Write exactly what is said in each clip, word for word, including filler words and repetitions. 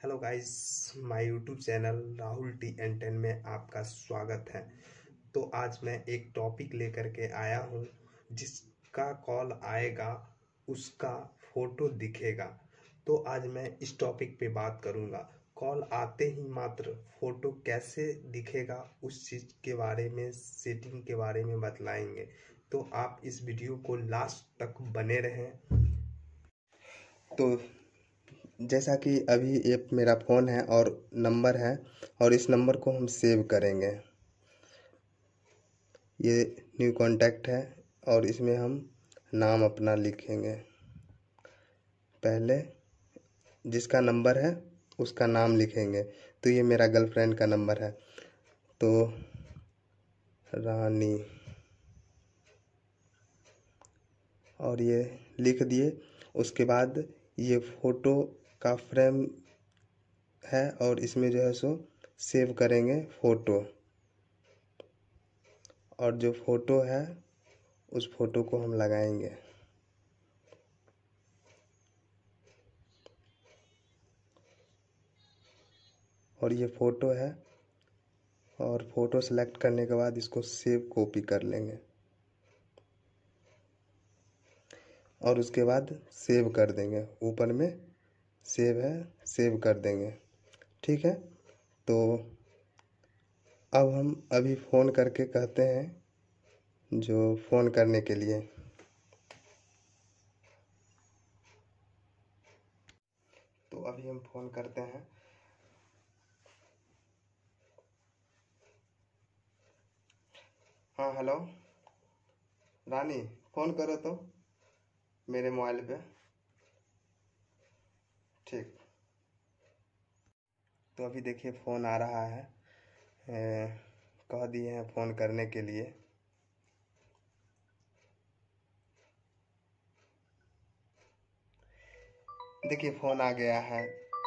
Hello guys, my YouTube channel Rahul T N ten में आपका स्वागत है। तो आज मैं एक टॉपिक लेकर के आया हूँ। जिसका कॉल आएगा उसका फ़ोटो दिखेगा। तो आज मैं इस टॉपिक पे बात करूँगा। कॉल आते ही मात्र फ़ोटो कैसे दिखेगा उस चीज़ के बारे में, सेटिंग के बारे में बतलाएंगे। तो आप इस वीडियो को लास्ट तक बने रहें। तो जैसा कि अभी ये मेरा फ़ोन है और नंबर है, और इस नंबर को हम सेव करेंगे। ये न्यू कॉन्टैक्ट है और इसमें हम नाम अपना लिखेंगे। पहले जिसका नंबर है उसका नाम लिखेंगे। तो ये मेरा गर्लफ्रेंड का नंबर है, तो रानी, और ये लिख दिए। उसके बाद ये फ़ोटो का फ्रेम है और इसमें जो है सो सेव करेंगे फ़ोटो, और जो फ़ोटो है उस फ़ोटो को हम लगाएंगे। और ये फ़ोटो है, और फ़ोटो सेलेक्ट करने के बाद इसको सेव कॉपी कर लेंगे और उसके बाद सेव कर देंगे। ऊपर में सेव है, सेव कर देंगे। ठीक है, तो अब हम अभी फ़ोन करके कहते हैं जो फ़ोन करने के लिए। तो अभी हम फ़ोन करते हैं। हाँ, हेलो रानी, फ़ोन करो तो मेरे मोबाइल पे। ठीक, तो अभी देखिए फ़ोन आ रहा है। ए, कह दिए हैं फ़ोन करने के लिए। देखिए फ़ोन आ गया है।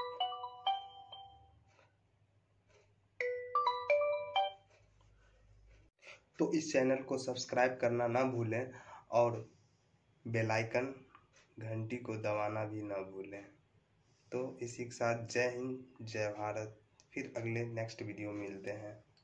तो इस चैनल को सब्सक्राइब करना ना भूलें और बेल आइकन घंटी को दबाना भी ना भूलें। तो इसी के साथ जय हिंद, जय भारत। फिर अगले नेक्स्ट वीडियो में मिलते हैं।